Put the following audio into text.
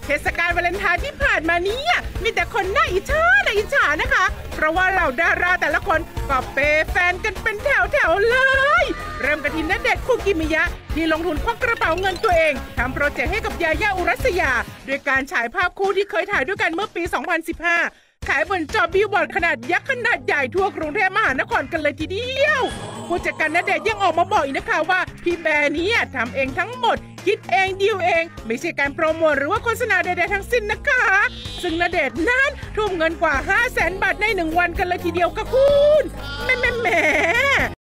เทศกาลวาเลนไทน์ที่ผ่านมานี้มีแต่คนน่าอิจฉานะคะเพราะว่าเหล่าดาราแต่ละคนก็เปย์แฟนกันเป็นแถวเลยเริ่มกันที่ณเดชน์ คูกิมิยะที่ลงทุนควักกระเป๋าเงินตัวเองทำโปรเจกต์ให้กับยาย่าอุรัสยาด้วยการฉายภาพคู่ที่เคยถ่ายด้วยกันเมื่อปี 2015 ขายบนจอบิลบอร์ดขนาดยักษ์ขนาดใหญ่ทั่วกรุงเทพมหานครกันเลยทีเดียวผู้จัดการณเดชน์ยังออกมาบอกอีกนะคะว่าพี่แบร์นี้ทำเองทั้งหมดคิดเองดีลเองไม่ใช่การโปรโมทหรือว่าโฆษณาใดๆทั้งสิ้นนะคะซึ่งณเดชน์นั้นทุ่มเงินกว่า 500,000 บาทใน1 วันกันเลยทีเดียวค่ะคุณแหม